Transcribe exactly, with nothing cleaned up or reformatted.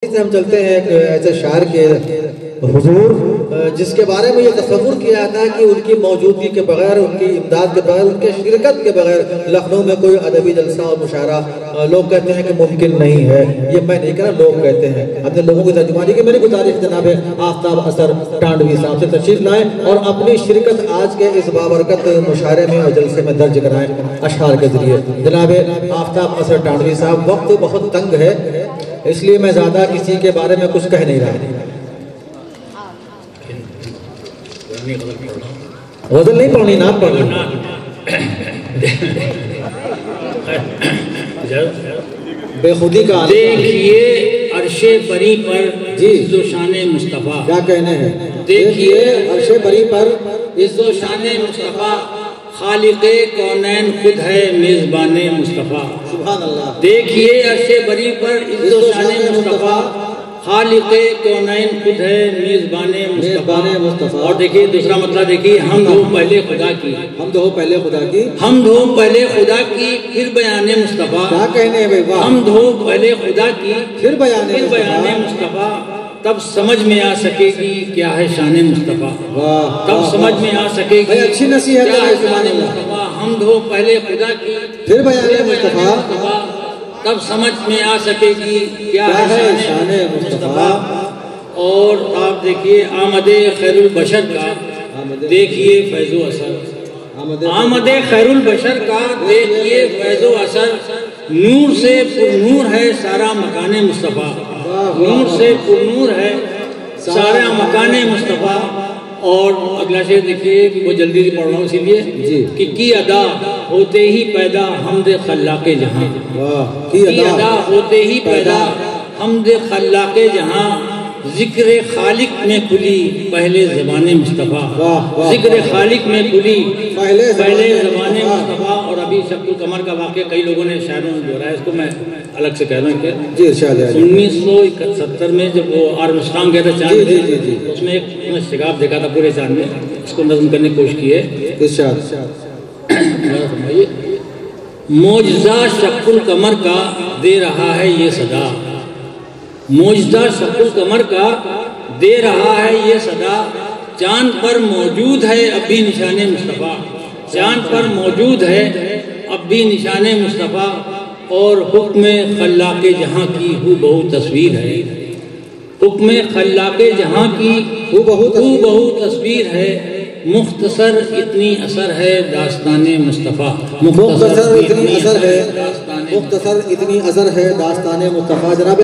ہم چلتے ہیں ایک ایسے شاعر کے حضور جس کے بارے میں یہ تصور کیا جاتا ہے کہ ان کی موجودگی کے بغیر، ان کی امداد کے بغیر، ان کے شرکت کے بغیر لکھنؤ میں کوئی ادبی جلسہ اور مشاعرہ لوگ کہتے ہیں کہ ممکن نہیں ہے۔ یہ میں نہیں کہہ رہا، لوگ کہتے ہیں۔ اپنے لوگوں کی ترجمانی کی میری گزارش جناب آفتاب اثر ٹانڈوی صاحب سے تشریف لائیں اور اپنی شرکت آج کے اس بابرکت مشاعرے میں اور جلسے میں درج کرائیں اشعار کے ذریعے۔ جناب آفتاب اثر ٹانڈوی صاحب، وقت بہت تنگ ہے اس لیے میں زیادہ کسی کے بارے میں کچھ کہہ نہیں رہا۔ غزل نہیں پڑھنی، نام پڑھنی۔ بے خودی کا دیکھیے عرش بری پر عز و شان مصطفیٰ، کیا کہنے ہیں؟ دیکھیے عرش بری پر عز و شان مصطفیٰ، خالق کونین خود ہے میزبان مصطفیٰ۔ سبحان اللہ۔ دیکھیے عرش بری پر عز و شان مصطفیٰ، خالق کونین خود ہے میزبان مصطفیٰ۔ اور دیکھیے دوسرا مطلب دیکھیے، ہم دو پہلے خدا کی، ہم دو پہلے خدا کی، ہم دو پہلے خدا کی پھر بیان مصطفیٰ۔ کیا کہنے ہیں بھائی؟ واہ۔ ہم دو پہلے خدا کی پھر بیان پھر بیان مصطفیٰ، تب سمجھ میں آ سکے گی کیا ہے شان مصطفیٰ۔ واہ۔ تب سمجھ میں آ سکے گی اچھی نصیحت کیا ہے ہے شان مصطفیٰ۔ ہم دو پہلے خدا کی پھر بیان مصطفیٰ، تب سمجھ میں آ سکے گی کیا ہے شان مصطفیٰ۔ اور آپ دیکھیے آمد خیر البشر کا، دیکھیے فیض و اثر، آمد خیر البشر کا دیکھیے فیض و اثر، نور سے پر نور ہے سارا مکان مصطفیٰ، نور سے پر نور ہے سارا مکان مصطفیٰ۔ اور اگلا شعر دیکھیے، وہ جلدی سے پڑھ رہا ہوں اسی لیے کہ کی ادا ہوتے ہی پیدا حمد خلاق جہاں، کی ادا ہوتے ہی پیدا حمد خلاق جہاں، ذکر خالق میں کھلی پہلے زبان مصطفیٰ، ذکر خالق میں کھلی پہلے زبان مصطفیٰ۔ اور ابھی شق القمر کا واقعہ کئی لوگوں نے شاعروں نے دہرایا، اس کو میں الگ سے کہہ رہا ہوں کہ انیس سو ستر میں جب وہ آرمسٹرانگ گیا تھا چاند میں، اس میں ایک شگاف دیکھا تھا پورے چاند میں، اس کو نظم کرنے کی کوشش کی ہے۔ معجزہ شق القمر کا دے رہا ہے یہ صدا، معجزہ شق القمر کا دے رہا ہے یہ صدا، چاند پر موجود ہے اب بھی نشان مصطفیٰ، چاند پر موجود ہے اب بھی نشان مصطفیٰ۔ اور حکم خلاق جہاں کی ہو بہو تصویر ہے، حکم خلاق جہاں کی ہو بہو تصویر ہے، مختصر اتنی اثر ہے داستان مصطفیٰ، مختصر اتنی اثر ہے، مختصر اتنی اثر ہے داستان مصطفیٰ۔ جناب